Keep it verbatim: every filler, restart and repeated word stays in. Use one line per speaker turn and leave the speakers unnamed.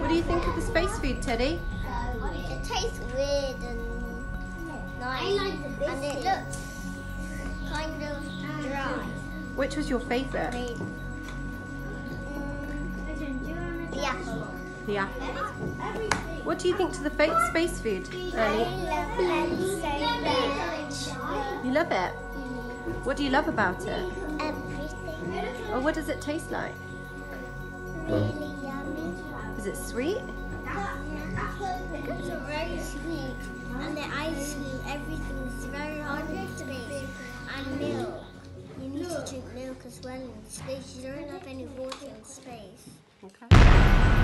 What do you think of the space food, Teddy?
It tastes weird and nice, and it looks kind of dry.
Which was your favourite?
Mm, the apple.
The apple. What do you think to the fa space food, Ernie?
I love it so much.
You love it? What do you love about it?
Everything.
Or what does it taste like?
Really yummy.
Is it sweet?
It's very sweet, and the ice cream, everything is very hard in space. And milk. You need to drink milk as well in space. You don't have any water in space.
Okay.